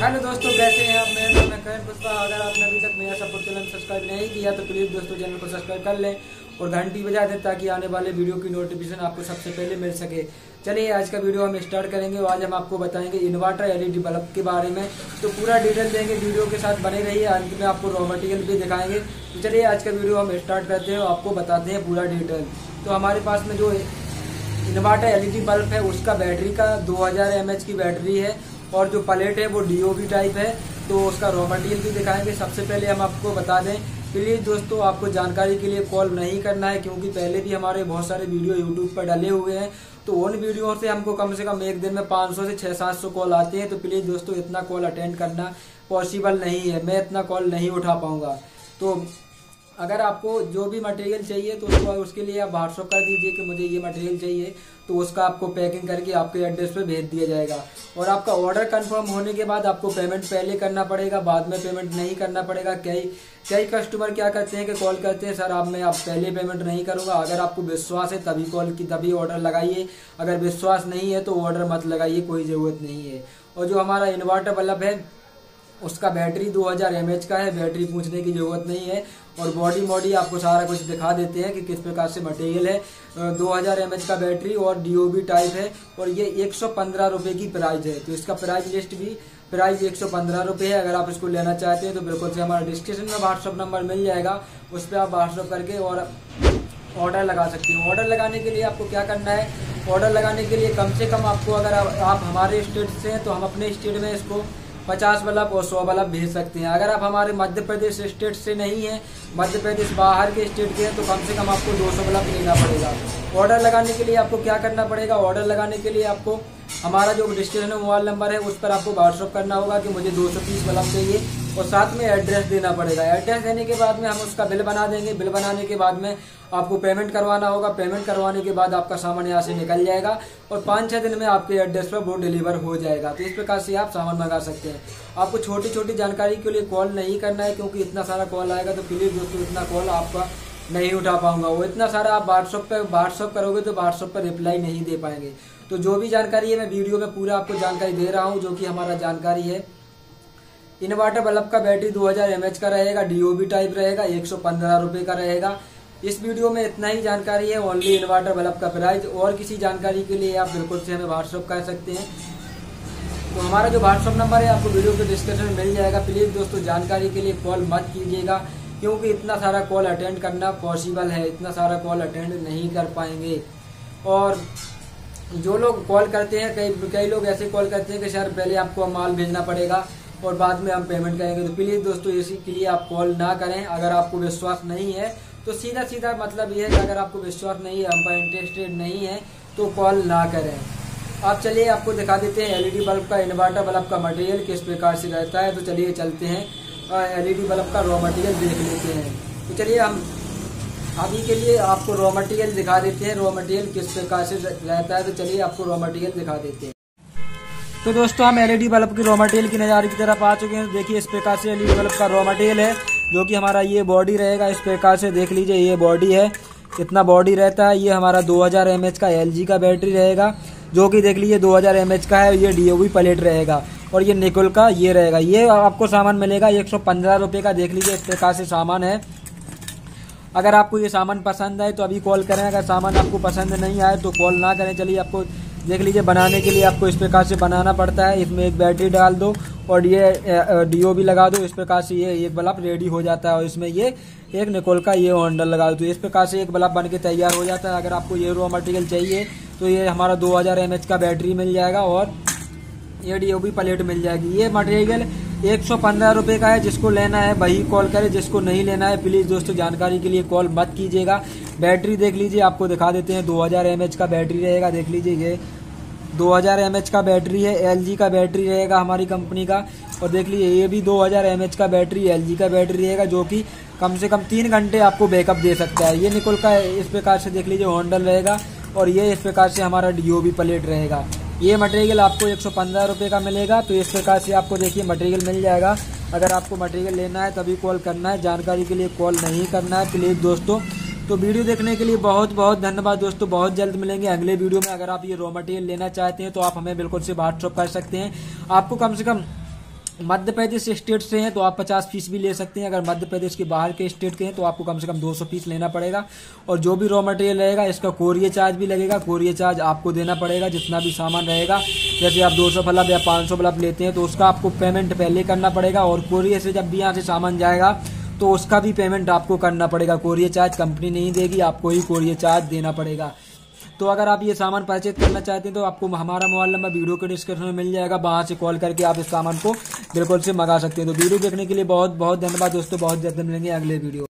Hello दोस्तों, कैसे हैं आप? मेरा नाम है करण पुष्पा। अगर आपने अभी तक मेरा सपोर्ट चैनल सब्सक्राइब नहीं किया तो प्लीज़ दोस्तों चैनल को सब्सक्राइब कर लें और घंटी बजा दें ताकि आने वाले वीडियो की नोटिफिकेशन आपको सबसे पहले मिल सके। चलिए आज का वीडियो हम स्टार्ट करेंगे और आज हम आपको बताएंगे इन्वर्टर एलईडी बल्ब के बारे में। तो पूरा डिटेल देंगे, वीडियो के साथ बने रहिए। अंत में आपको रॉ मटेरियल भी दिखाएंगे। तो चलिए आज का वीडियो हम स्टार्ट करते हैं और आपको बताते हैं पूरा डिटेल। तो हमारे पास में जो इन्वर्टर एलईडी बल्ब है उसका बैटरी का 2000 mAh की बैटरी है और जो प्लेट है वो डीओबी टाइप है। तो उसका रॉ मटेरियल भी दिखाएंगे। सबसे पहले हम आपको बता दें, प्लीज़ दोस्तों आपको जानकारी के लिए कॉल नहीं करना है, क्योंकि पहले भी हमारे बहुत सारे वीडियो यूट्यूब पर डाले हुए हैं। तो उन वीडियो से हमको कम से कम एक दिन में 500 से 600-700 कॉल आते हैं। तो प्लीज़ दोस्तों इतना कॉल अटेंड करना पॉसिबल नहीं है, मैं इतना कॉल नहीं उठा पाऊंगा। तो अगर आपको जो भी मटेरियल चाहिए तो उसके लिए आप व्हाट्सअप कर दीजिए कि मुझे ये मटेरियल चाहिए, तो उसका आपको पैकिंग करके आपके एड्रेस पे भेज दिया जाएगा। और आपका ऑर्डर कंफर्म होने के बाद आपको पेमेंट पहले करना पड़ेगा, बाद में पेमेंट नहीं करना पड़ेगा। कई कस्टमर क्या करते हैं कि कॉल करते हैं, सर आप पहले पेमेंट नहीं करूंगा। अगर आपको विश्वास है तभी तभी ऑर्डर लगाइए, अगर विश्वास नहीं है तो ऑर्डर मत लगाइए, कोई ज़रूरत नहीं है। और जो हमारा इन्वर्टर बल्ब है उसका बैटरी 2000 mAh का है, बैटरी पूछने की जरूरत नहीं है। और बॉडी आपको सारा कुछ दिखा देते हैं कि किस प्रकार से मटेरियल है। 2000 mAh का बैटरी और डीओबी टाइप है और ये 115 रुपये की प्राइस है। तो इसका प्राइस लिस्ट भी प्राइस 115 रुपये है। अगर आप इसको लेना चाहते हैं तो बिल्कुल से हमारा डिस्क्रिप्शन में व्हाट्सअप नंबर मिल जाएगा, उस पर आप व्हाट्सअप करके और ऑर्डर लगा सकते हो। ऑर्डर लगाने के लिए आपको क्या करना है, ऑर्डर लगाने के लिए कम से कम आपको, अगर आप हमारे स्टेट से हैं तो हम अपने स्टेट में इसको 50 बल्ब और 100 बल्ब भेज सकते हैं। अगर आप हमारे मध्य प्रदेश स्टेट से नहीं हैं, मध्य प्रदेश बाहर के स्टेट के हैं, तो कम से कम आपको 200 बल्ब लेना पड़ेगा। ऑर्डर लगाने के लिए आपको क्या करना पड़ेगा, ऑर्डर लगाने के लिए आपको हमारा जो डिस्क्रिप्शन में मोबाइल नंबर है उस पर आपको व्हाट्सअप करना होगा कि मुझे 230 बल्ब चाहिए और साथ में एड्रेस देना पड़ेगा। एड्रेस देने के बाद में हम उसका बिल बना देंगे। बिल बनाने के बाद में आपको पेमेंट करवाना होगा। पेमेंट करवाने के बाद आपका सामान यहाँ से निकल जाएगा और 5-6 दिन में आपके एड्रेस पर वो डिलीवर हो जाएगा। तो इस प्रकार से आप सामान मंगा सकते हैं। आपको छोटी छोटी जानकारी के लिए कॉल नहीं करना है, क्योंकि इतना सारा कॉल आएगा तो प्लीज़ दोस्तों इतना कॉल आपका नहीं उठा पाऊंगा। वो इतना सारा आप व्हाट्सअप करोगे तो व्हाट्सअप पर रिप्लाई नहीं दे पाएंगे। तो जो भी जानकारी है मैं वीडियो में पूरा आपको जानकारी दे रहा हूँ, जो कि हमारा जानकारी है। इन्वर्टर बल्ब का बैटरी 2000 mAh का रहेगा, डीओबी टाइप रहेगा, 115 रुपये का रहेगा। इस वीडियो में इतना ही जानकारी है, ओनली इन्वर्टर बल्ब का प्राइस। और किसी जानकारी के लिए आप बिल्कुल से हमें व्हाट्सअप कर सकते हैं। तो हमारा जो व्हाट्सअप नंबर है आपको वीडियो के डिस्क्रिप्शन में मिल जाएगा। प्लीज़ दोस्तों जानकारी के लिए कॉल मत कीजिएगा, क्योंकि इतना सारा कॉल अटेंड करना पॉसिबल है, इतना सारा कॉल अटेंड नहीं कर पाएंगे। और जो लोग कॉल करते हैं, कई लोग ऐसे कॉल करते हैं कि सर पहले आपको माल भेजना पड़ेगा और बाद में हम पेमेंट करेंगे। तो प्लीज़ दोस्तों इसी के लिए आप कॉल ना करें। अगर आपको विश्वास नहीं है तो सीधा मतलब ये है कि अगर आपको विश्वास नहीं है, हम पर इंटरेस्टेड नहीं है, तो कॉल ना करें। आप चलिए आपको दिखा देते हैं एलईडी बल्ब का, इन्वर्टर बल्ब का मटेरियल किस प्रकार से रहता है। तो चलिए चलते हैं एलईडी बल्ब का रॉ मटेरियल देख लेते हैं। तो चलिए हम अभी के लिए आपको रॉ मटेरियल दिखा देते हैं, रॉ मटेरियल किस प्रकार से रहता है। तो चलिए आपको रॉ मटेरियल दिखा देते हैं। तो दोस्तों हम एलईडी बल्ब की रॉ मटेरियल की नज़ारे की तरफ आ चुके हैं। देखिए इस प्रकार से एलईडी बल्ब का रॉ मटेरियल है, जो कि हमारा ये बॉडी रहेगा। इस प्रकार से देख लीजिए, ये बॉडी है, इतना बॉडी रहता है। ये हमारा 2000 mAh का एलजी का बैटरी रहेगा, जो कि देख लीजिए 2000 mAh का है। ये डीओबी प्लेट रहेगा और ये निकल का ये रहेगा। ये आपको सामान मिलेगा 115 रुपये का। देख लीजिए इस प्रकार से सामान है। अगर आपको ये सामान पसंद आए तो अभी कॉल करें, अगर सामान आपको पसंद नहीं आए तो कॉल ना करें। चलिए आपको देख लीजिए, बनाने के लिए आपको इस प्रकार से बनाना पड़ता है। इसमें एक बैटरी डाल दो और ये डीओबी लगा दो। इस प्रकार से ये एक बल्ब रेडी हो जाता है और इसमें ये एक निकोल का ये हैंडल लगा दो। तो इस प्रकार से एक बल्ब बन के तैयार हो जाता है। अगर आपको ये रॉ मटेरियल चाहिए तो ये हमारा 2000 mAh का बैटरी मिल जाएगा और ये डीओबी प्लेट मिल जाएगी। ये मटेरियल 115 रुपये का है। जिसको लेना है वही कॉल करे, जिसको नहीं लेना है प्लीज़ दोस्तों जानकारी के लिए कॉल मत कीजिएगा। बैटरी देख लीजिए, आपको दिखा देते हैं। 2000 mAh का बैटरी रहेगा। देख लीजिए ये 2000 mAh का बैटरी है, एलजी का बैटरी रहेगा हमारी कंपनी का। और देख लीजिए ये भी 2000 mAh का बैटरी, एलजी का बैटरी रहेगा, जो कि कम से कम 3 घंटे आपको बैकअप दे सकता है। ये निकोल का इस प्रकार से देख लीजिए हैंडल रहेगा और ये इस प्रकार से हमारा डीओबी प्लेट रहेगा। ये मटेरियल आपको 115 रुपये का मिलेगा। तो इस प्रकार से आपको देखिए मटेरियल मिल जाएगा। अगर आपको मटेरियल लेना है तभी कॉल करना है, जानकारी के लिए कॉल नहीं करना है प्लीज़ दोस्तों। तो वीडियो देखने के लिए बहुत बहुत धन्यवाद दोस्तों। बहुत जल्द मिलेंगे अगले वीडियो में। अगर आप ये रॉ मटेरियल लेना चाहते हैं तो आप हमें बिल्कुल से व्हाट्सअप कर सकते हैं। आपको कम से कम मध्य प्रदेश स्टेट से हैं तो आप 50 पीस भी ले सकते हैं। अगर मध्य प्रदेश के बाहर के स्टेट के हैं तो आपको कम से कम 200 पीस लेना पड़ेगा। और जो भी रॉ मटेरियल रहेगा इसका कोरियर चार्ज भी लगेगा। कोरियर चार्ज आपको देना पड़ेगा जितना भी सामान रहेगा। जैसे आप 200 बल्ब या 500 बल्ब लेते हैं तो उसका आपको पेमेंट पहले करना पड़ेगा। और कोरियर से जब भी यहाँ से सामान जाएगा तो उसका भी पेमेंट आपको करना पड़ेगा। कोरियर चार्ज कंपनी नहीं देगी, आपको ही कोरियर चार्ज देना पड़ेगा। तो अगर आप ये सामान परचेज करना चाहते हैं तो आपको हमारा मोबाइल नंबर वीडियो के डिस्क्रिप्शन में मिल जाएगा, वहां से कॉल करके आप इस सामान को बिल्कुल से मंगा सकते हैं। तो वीडियो देखने के लिए बहुत बहुत धन्यवाद दोस्तों, बहुत जल्द मिलेंगे अगले वीडियो।